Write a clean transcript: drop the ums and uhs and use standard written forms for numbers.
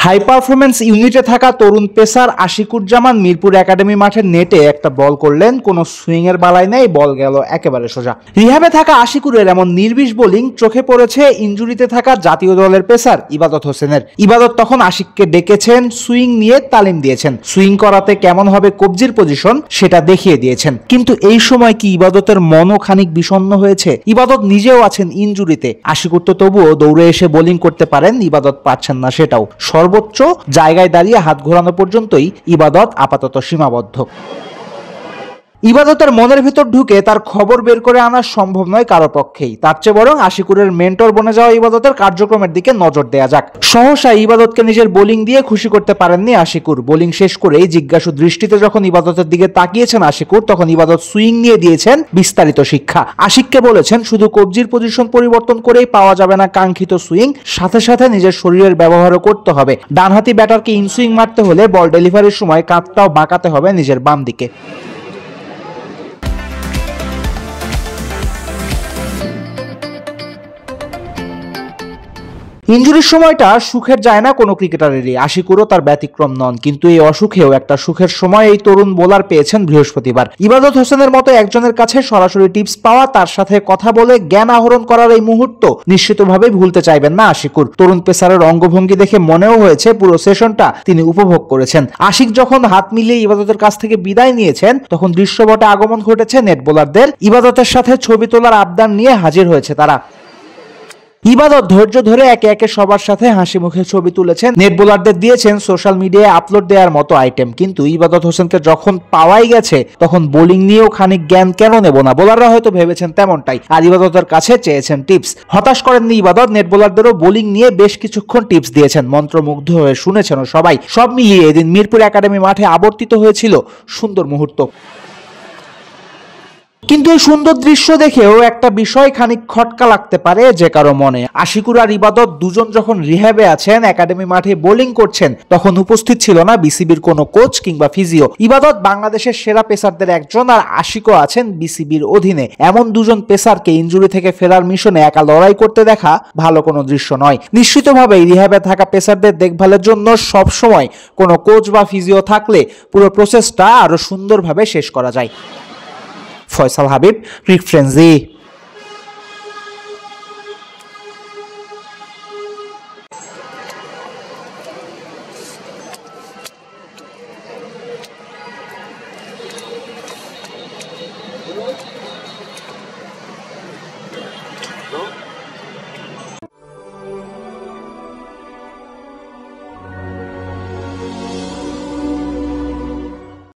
High performance ইউনিটে থাকা তরুণ পেসার আশিকুজ্জামান মিরপুর একাডেমি মাঠের নেটে একটা বল করলেন, কোনো সুইং এর বালাই নেই, বল গেল একেবারে সোজা। রিহ্যাবে থাকা আশিকুরের এমন নির্বিষ বোলিং চোখে পড়েছে ইনজুরিতে থাকা জাতীয় দলের পেসার ইবাদত হোসেনের। ইবাদত তখন আশিককে ডেকেছেন, সুইং নিয়ে তালিম দিয়েছেন, সুইং করাতে কেমন হবে কবজির পজিশন সেটা দেখিয়ে দিয়েছেন। কিন্তু এই সময় কি ইবাদতের মনও খানিক বিষণ্ণ হয়েছে? ইবাদত নিজেও আছেন ইনজুরিতে, আশিকুর তো তবুও দৌড়ে এসে বোলিং করতে পারেন, ইবাদত পারছেন না, সেটাও সর্বোচ্চ জায়গায় দাঁড়িয়ে হাত ঘোরানো পর্যন্তই ইবাদত আপাতত সীমাবদ্ধ। ইবাদতের মনের ভিতর ঢুকে তার খবর বের করে আনা সম্ভব নয় কারো পক্ষেই। তার চেয়ে বরং আশিকুরের মেন্টর বনে যাওয়া ইবাদতের কার্যক্রমের দিকে নজর দেয়া যাক। সহসা ইবাদতকে নিজের বোলিং দিয়ে খুশি করতে পারেননি আশিকুর। বোলিং শেষ করেই জিজ্ঞাসু দৃষ্টিতে যখন ইবাদতের দিকে তাকিয়েছেন আশিকুর, তখন ইবাদত সুইং নিয়ে দিয়েছেন বিস্তারিত শিক্ষা। আশিককে বলেছেন, শুধু কবজির পজিশন পরিবর্তন করেই পাওয়া যাবে না কাঙ্ক্ষিত সুইং, সাথে সাথে নিজের শরীরের ব্যবহারও করতে হবে। ডানহাতি ব্যাটারকে ইনসুইং মারতে হলে বল ডেলিভারির সময় কাঁধটাও বাঁকাতে হবে নিজের বাম দিকে। ইনজুরির সময়টা সুখের যায় না কোনো ক্রিকেটারেরই, আশিকুরও তার ব্যতিক্রম নন। কিন্তু এই অসুখেও একটা সুখের সময় এই তরুণ বোলার পেয়েছেন বৃহস্পতিবার। ইবাদত হোসেনের মতো একজনের কাছে সরাসরি টিপস পাওয়া, তার সাথে কথা বলে জ্ঞান আহরণ করার এই মুহূর্ত নিশ্চিতভাবেই ভুলতে চাইবেন না আশিকুর। তরুণ পেসারের অঙ্গভঙ্গি দেখে মনেও হয়েছে পুরো সেশনটা তিনি উপভোগ করেছেন। আশিক যখন হাত মিলিয়ে ইবাদতের কাছ থেকে বিদায় নিয়েছেন, তখন দৃশ্যপটে আগমন ঘটেছে নেট বোলারদের। ইবাদতের সাথে ছবি তোলার আবদার নিয়ে হাজির হয়েছে তারা। ইবাদত ধৈর্য ধরে একে একে সবার সাথে হাসি মুখে ছবি তুলেছেন, নেট বোলারদের দিয়েছেন সোশ্যাল মিডিয়ায় আপলোড দেওয়ার মতো আইটেম। কিন্তু ইবাদত হোসেনকে যখন পাওয়াই গেছে, তখন বোলিং নিয়েও খানিক জ্ঞান কেন নেব না, বোলাররা হয়তো ভেবেছেন তেমনটাই, আর ইবাদতের কাছে চেয়েছেন টিপস। হতাশ করেননি ইবাদত, নেট বোলারদেরও বোলিং নিয়ে বেশ কিছুক্ষণ টিপস দিয়েছেন, মন্ত্রমুগ্ধ হয়ে শুনেছেন সবাই। সব মিলিয়ে এদিন মিরপুর একাডেমি মাঠে আবর্তিত হয়েছিল সুন্দর মুহূর্ত। কিন্তু এই সুন্দর দৃশ্য দেখেও একটা বিষয় খানিক খটকা লাগতে পারে যে কারো মনে। আশিকুর আর ইবাদত দুজন যখন রিহ্যাবে আছেন, একাডেমি মাঠে বোলিং করছেন, তখন উপস্থিত ছিল না বিসিবির কোনো কোচ কিংবা ফিজিও। ইবাদত বাংলাদেশের সেরা পেসারদের একজন, আর আশিকও আছেন বিসিবির অধীনে। এমন দুজন পেসারকে ইনজুরি থেকে ফেরার মিশনে একা লড়াই করতে দেখা ভালো কোনো দৃশ্য নয়। নিশ্চিতভাবেই রিহ্যাবে থাকা পেসারদের দেখভালের জন্য সবসময় কোনো কোচ বা ফিজিও থাকলে পুরো প্রসেসটা আরো সুন্দরভাবে শেষ করা যায়। ফয়সাল হাবিব, ক্রিকফ্রেঞ্জি।